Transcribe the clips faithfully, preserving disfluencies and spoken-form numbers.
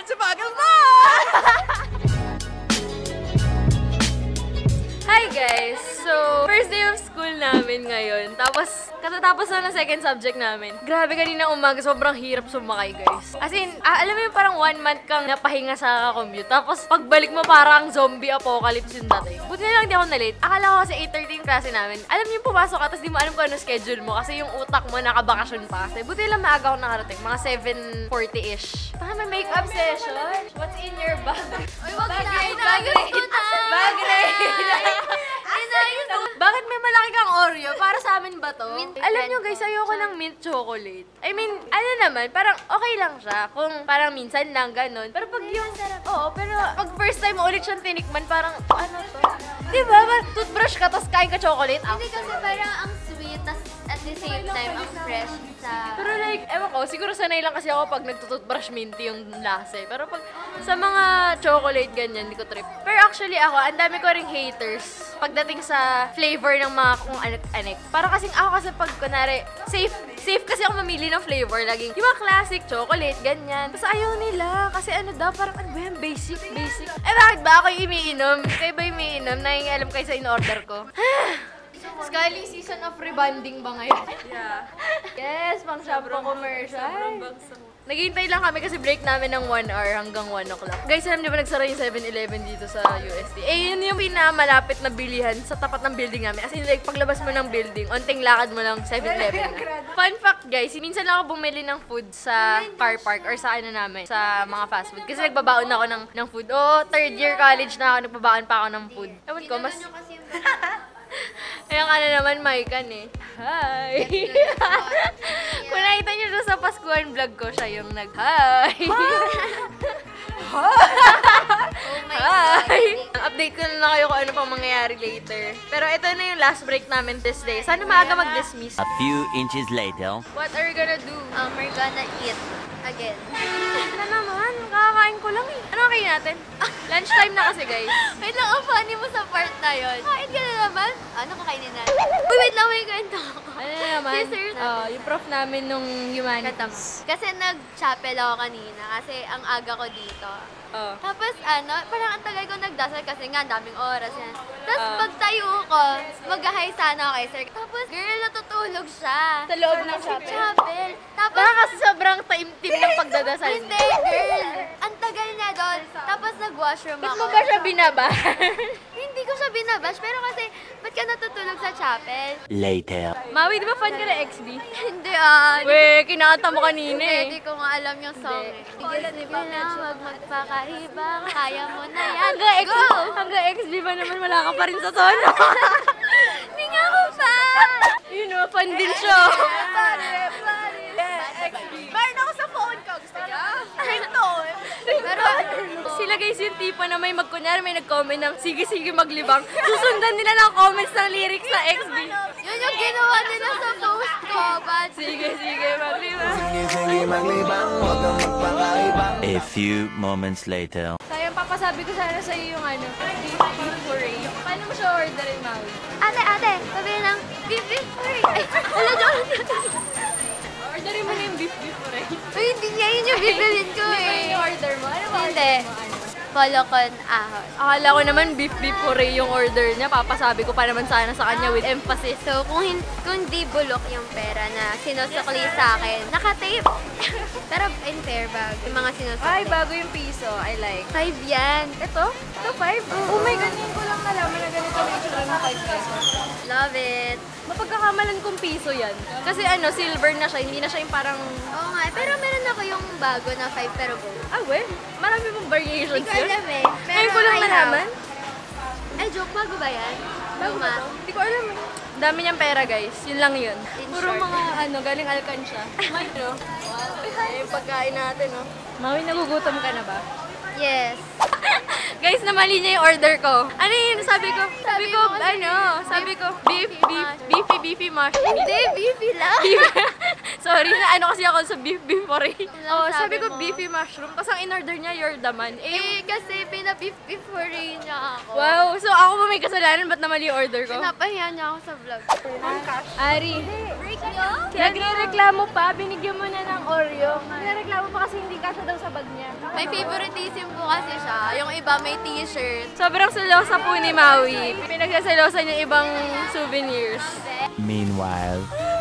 At sa bagal mo! Hi guys! So, first day of school namin ngayon. Tapos, katatapos na ng second subject namin. Grabe, kanina umaga, sobrang hirap sumakay guys. As in, ah, alam mo yung parang one month kang napahinga sa commute. Tapos, pagbalik mo parang zombie apocalypse yung dating. Buti na lang di ako na-late. Akala ko kasi eight thirty yung klase namin. Alam niyo yung pumasok ka, tapos di mo alam kung ano schedule mo. Kasi yung utak mo nakabakasyon pa. So, buti lang maaga ako nakarating. Mga seven forty-ish. Baka may makeup session. What's in your bag? Uy, wag na. Bagay. Bagay. Bakit may malaki kang Oreo? Para sa amin ba to? Mint Alam nyo guys, ayoko ng mint chocolate. I mean, ano naman, parang okay lang siya. Kung parang minsan lang, ganun. Pero pag yung... Oo, pero pag first time mo ulit siyang tinikman, parang ano to? Diba? Toothbrush ka, tapos kain ka chocolate. Hindi kasi parang ang sweet, tas at the same time, ang fresh sa... Pero like, ewan ko, siguro sanay lang kasi ako pag nagtutoothbrush minty yung lasa eh. Pero pag sa mga chocolate ganyan, hindi ko trip. Pero actually ako, ang dami ko ring haters pagdating sa flavor ng mga kung anik-anik. Para kasing ako kasi pag kunwari, safe, safe kasi ako mamili ng flavor. Laging yung mga classic chocolate, ganyan. Tapos ayaw nila kasi ano daw, parang ano ba yan, basic, basic. Eh bakit ba ako yung umiinom? Kayo ba yung umiinom? Nangingalam kayo sa in-order ko? Scully, season of rebonding ba ngayon? Yeah. Yes, pang shampoo commercial. Sobrang bagsak. Naghihintay lang kami kasi break namin ng one hour hanggang one o'clock. Guys, alam niyo ba nagsara yung seven eleven dito sa U S T? Eh, yun yung pinamalapit na bilihan sa tapat ng building namin. As in, like, paglabas mo ng building, onting lakad mo lang seven eleven na. Fun fact, guys, minsan lang ako bumili ng food sa car park or sa ano namin, sa mga fast food. Kasi nagbabaon ako ng, ng food. Oh, third year college na ako, nagbabaon pa ako ng food. Ewan ko, mas... Ayun ka na naman, Maikan eh. Hi! Kung nakita nyo doon sa Paskuhan vlog ko, siya yung nag-hi! Hi! Update ko na lang kayo kung ano pang mangyayari later. Pero ito na yung last break namin this day. Sana maaga mag-dismiss. A few inches later. What are you gonna do? Um, we're gonna eat again. Ano naman? Kakakain ko lang eh. Ano kayo natin? Lunchtime na kasi guys. Wait lang, ang funny mo sa part na yun. Kain ka na naman? Ano kakainin natin? Uy, wait lang, may kwento ako. Ano na naman? Sisters Oh, yung prof namin nung humanities. Kasi nag-chapel ako kanina kasi ang aga ko dito. Oh. Tapos ano, parang ang tagal ko nagdasal kasi nga, ang daming oras yan. Tapos Ah. pagtayo ko, mag-hi sana ako kay sir. Tapos, girl, natutulog siya. Sa loob ng Sa chapel? chapel. Tapos, Baka kasi sobrang taimtim ng pagdadasal. hindi, girl. Ang tagal niya doon. Tapos nag-washroom Ba't ako. mo ba siya binaba? Hindi ko siya binabash, pero kasi, ba't ka natutulog sa chapel? Later. Maui, di ba fan ka na X B? Hindi ah. Weh, kinakanta mo kanina eh. Hindi ko nga alam yung song eh. Tigilan ni Sige na, wag magpakahibang, kaya mo na yan. Hanggang X, Go! hanggang X B ba naman wala ka pa rin sa tono? Hindi nga ako fa! Yun o, fan din siya. Meron ako sa phone ko, gusto niya? Ito. Pero, Sila guys yung tipo na may magkunyari may nag-comment ng sige-sige maglibang. Susundan nila ng comments ng lyrics sa X B. yun yung ginawa nila sa post ko, but Sige-sige maglibang. Sige maglibang, huwag kang magpakaibang. A few moments later. Sayang papasabi ko sana sa iyo yung ano, beef beef puree. Paano mo siya orderin, Maui? ate, ate, sabi ng beef beef curry. Ay, wala dyan. Orderin mo na yung beef beef puree. Uy, hindi niya yun yung bibilin ko Hindi ba eh. yung order mo? Ano ba Hindi. order mo? Ano? Follow con ahon. Akala ko naman beef beef puree yung order niya. Papasabi ko pa naman sana sa kanya with emphasis. So, kung, hin kung di bulok yung pera na sinusukli sa akin, naka-tape. Pero in fair bag, yung mga sinusukli. Ay, bago yung piso. I like. Five yan. Ito? Ito, five? Oh my God, ngayon ko lang nalaman na ganito may itsura ng five pesos. Love it. Mapagkakamalan kong piso yan. Kasi ano, silver na siya. Hindi na siya yung parang... Oo nga, pero meron ako yung bago na five pero gold. Ah, we? Marami mong variations Hindi ko yun. alam eh. Ngayon ko lang I have. nalaman. Ay, joke, bago ba yan? Bago Luma. ba to? Hindi ko alam eh. Dami niyang pera, guys. Yun lang yun. In Puro short. mga ano, galing Alcansya. May no? Ay, yung pagkain natin, no? Maui, nagugutom ka na ba? Yes. Guys, namali niya yung order ko. Ano yun? Sabi ko, sabi ko, mo kasi ano, sabi ko, beef, beefy beef, mush. beefy, beefy mushroom. Hindi, beefy lang. Sorry, na ano kasi ako sa beef, beef puree. Ano Oh, sabi sabi ko, mo? beefy mushroom. Tapos ang in-order niya, your daman. Eh, yung- Eh, kasi pina-beef beef rin niya ako. wow. So, ako ba may kasalanan? Ba't namali yung order ko? Pinapahiya niya ako sa vlog. Ari, break nyo? Nagre-reklamo pa, binigyan mo na ng Oreo. Nagre-reklamo pa kasi hindi kasya daw sa bag niya. May favoritism po kasi siya. Yung iba may t-shirt. Sobrang selosa po ni Maui. Pinagsaselosa niya ibang souvenirs. Meanwhile.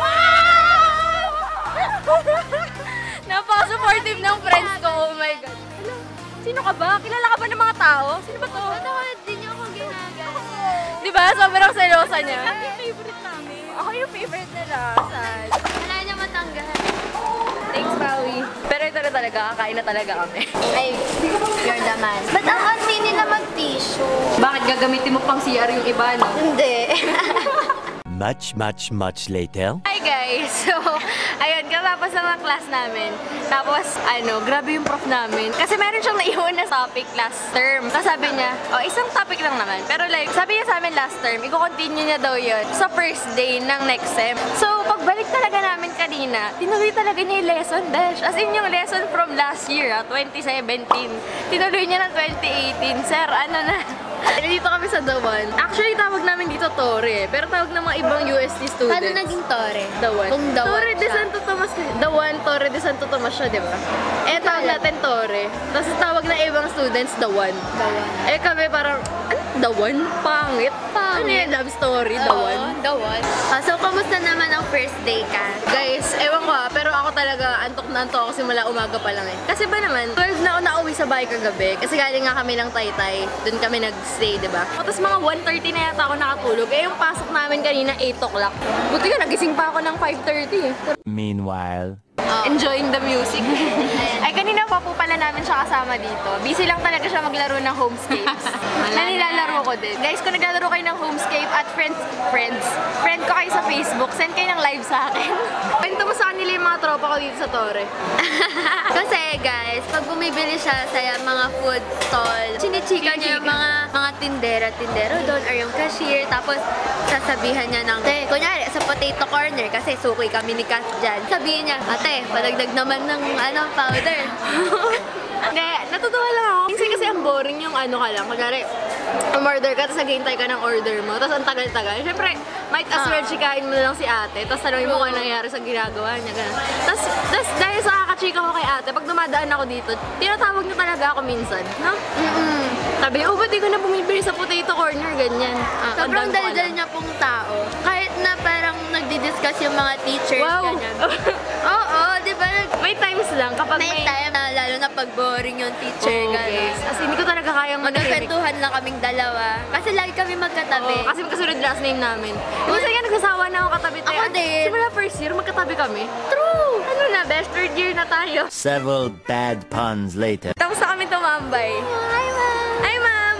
Napaka-supportive ng friends ko, oh my God. Hello, sino ka ba? Kilala ka ba ng mga tao? Sino ba to? Natawad din niyo ako ginagano. Di ba? Sobrang selosa niya. Ako yung favorite namin. Ako yung favorite nila. Sad. Wala niya matanggal. Thanks, Maui. Pero ito na talaga, kakain na talaga kami. Ay, you're the man. Ba't ang auntie nila mag-tissue? Bakit gagamitin mo pang C R yung iba, no? Hindi. Much, much, much later. Hi guys! So, ayun, katapos ng mga class namin. Tapos, ano, grabe yung prof namin. Kasi meron siyang naiwan na topic last term. Tapos sabi niya, oh, isang topic lang naman. Pero like, sabi niya sa amin last term, i-continue niya daw yun sa first day ng next sem. So, pagbalik talaga namin kanina, tinuloy talaga niya yung lesson, dash. As in yung lesson from last year, ah, twenty seventeen. Tinuloy niya ng twenty eighteen. Sir, ano na? Dito kami sa The One. Actually, tawag namin dito Torre. Pero tawag ng mga ibang U S T students. Paano naging Tore? The One. Kung The One Torre de siya. Santo Tomas. The One, Torre de Santo Tomas siya, di ba? Eh, tawag natin Torre. Tapos tawag ng ibang students, The One. The One. Eh, kami parang, ano? The One? Pangit. Pangit. Ano yung love story? The Oo, One. The One. Ah, so, kamusta naman ang first day ka? Guys, ewan ko ah, pero ako talaga antok na antok ako simula umaga pa lang eh. Kasi ba naman, twelve na ako nauwi sa bahay kagabi. Kasi galing nga kami ng Taytay. Doon kami nag-stay, di ba? Tapos mga one thirty na yata ako nakatulog. Eh, yung pasok namin kanina, eight o'clock. Buti ka, nagising pa ako ng five thirty eh. Meanwhile. Enjoying the music. Ay, kanina pa po pala namin siya kasama dito. Busy lang talaga siya maglaro ng Homescapes. na nilalaro ko din. Guys, kung naglalaro kayo ng Homescape at friends, friends, friend ko kayo sa Facebook, send kayo ng live sa akin. Kwento mo sa kanila yung mga tropa ko dito sa Torre. Kasi guys, pag bumibili siya sa mga food stall, chinichika niya yung mga mga tindera-tindero doon or yung cashier. Tapos sasabihan niya ng, te, kunyari sa potato corner, kasi suki kami ni Kat dyan. Sabihin niya, ate, padagdag naman ng ano, powder. Hindi, natutuwa lang ako. Minsan kasi ang boring yung ano ka lang. Kunyari, umorder ka, tapos naghihintay ka ng order mo, tapos ang tagal-tagal. Siyempre, might as well chikain mo na lang si ate, tapos tanongin mo kung ano nangyari sa ginagawa niya. Ganun. Tapos, tapos dahil sa kakachika ko kay ate, pag dumadaan ako dito, tinatawag niya talaga ako minsan. No? Mm-mm. Sabi, oh, ba't di ko na bumibili sa potato corner? Ganyan. Ah, Sobrang tandaan ko daldal alam. niya pong tao. Kahit na parang nagdi-discuss yung mga teachers, Wow! ganyan. Oo, di ba? May times lang kapag May may... time na lalo na pag boring yung teacher, Oo, gano'n. guys. As in, hindi ko talaga kayang manahimik. Magkakwentuhan lang kaming dalawa. Kasi lagi kami magkatabi. Oo, kasi magkasunod last name namin. Kasi nga nagsasawa na ako katabi tayo. Ako din. Simula first year, magkatabi kami. True! Ano na, best third year na tayo. Several bad puns later. Tapos na kami tumambay. Hi, ma'am! Hi, ma'am!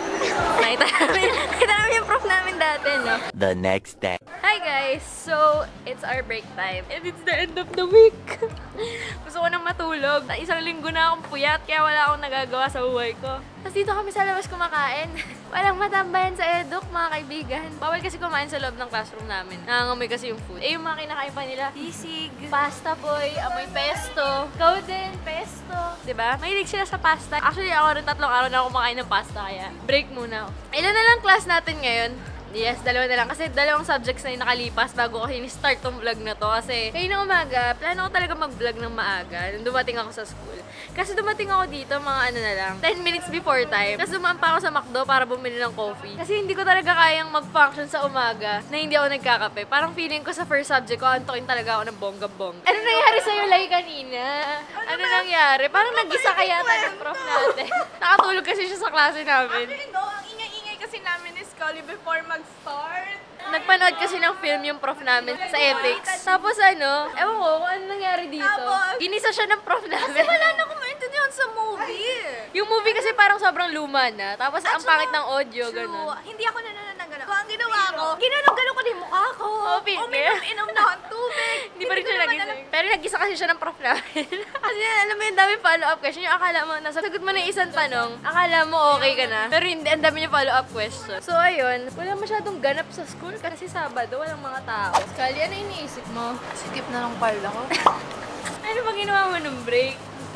Nakita namin, nakita namin yung prof namin dati, no? The next day. Hi guys! So, it's our break time. And it's the end of the week. Gusto ko nang matulog. Isang linggo na akong puyat, kaya wala akong nagagawa sa buhay ko. Tapos dito kami sa labas kumakain. Walang matambayan sa eduk, mga kaibigan. Bawal kasi kumain sa loob ng classroom namin. Nangangamoy kasi yung food. Eh, yung mga kinakain pa nila, sisig, pasta boy, amoy pesto. Ikaw din, pesto. Diba? Mahilig sila sa pasta. Actually, ako rin tatlong araw na ako kumakain ng pasta, kaya break muna ako. Ilan na lang class natin ngayon? Yes, dalawa na lang. Kasi dalawang subjects na yung nakalipas bago ko ini-start tong vlog na to. Kasi kayo na umaga, plano ko talaga mag-vlog ng maaga nung dumating ako sa school. Kasi dumating ako dito mga ano na lang, ten minutes before time. Tapos dumaan pa ako sa McDo para bumili ng coffee. Kasi hindi ko talaga kayang mag-function sa umaga na hindi ako nagkakape. Parang feeling ko sa first subject ko, antokin talaga ako ng bongga-bongga. Ano nangyari sa'yo, Lai, kanina? Ano nangyari? Parang nag-isa kaya tayo ng prof natin. Nakatulog kasi siya sa klase namin. Actually, no, ang ingay-ingay kasi namin ni Scully before mag-start. Nagpanood kasi ng film yung prof namin sa ethics. Tapos ano, ewan ko kung ano nangyari dito. Tapos? Ginisa siya ng prof namin. Kasi wala na akong maintindihan sa movie. Yung movie kasi parang sobrang luma na. Tapos ang pangit ng audio, True. ganun. Hindi ako nanonood ng gano'n. Ang ginawa ko, ginanong-gano'n ko din yung mukha ko. Oh, Pete. Uminom-inom na ang tubig. Hindi pa rin ko siya naman nagising. alam- Pero nagisa kasi siya ng prof namin. Kasi alam mo yung dami follow-up question. Yung akala mo, nasagot mo na yung isang tanong, akala mo okay ka na. Pero hindi, ang dami yung follow-up question. So ayun, wala masyadong ganap sa school kasi Sabado, walang mga tao. Kali, ano iniisip mo? Sikip na ng pala ko. Ano ba ginawa mo nung break?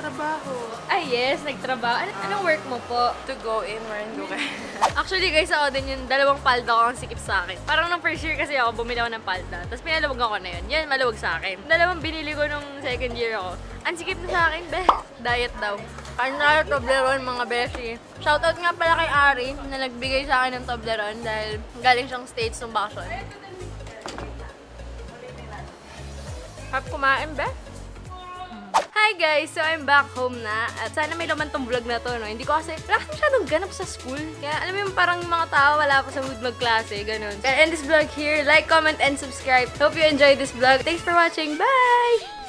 Trabaho. Ay, yes, nagtrabaho. Ano, anong work mo po? To go in, Marinduque. Actually, guys, ako din yung dalawang palda ko ang sikip sa akin. Parang nung first year kasi ako, bumili ako ng palda. Tapos pinalawag ako na yun. Yan, maluwag sa akin. Dalawang binili ko nung second year ako. Ang sikip na sa akin, be. Diet daw. Carnal Toblerone, mga beshi. Shoutout nga pala kay Ari na nagbigay sa akin ng Toblerone dahil galing siyang States nung bakasyon. Harap kumain, be. Hi guys! So I'm back home na at sana may laman tong vlog na to, no? Hindi ko kasi, wala kasi masyadong ganap sa school. Kaya alam mo yung parang mga tao wala pa sa mood magklase, ganun. Kaya end this vlog here. Like, comment, and subscribe. Hope you enjoyed this vlog. Thanks for watching. Bye!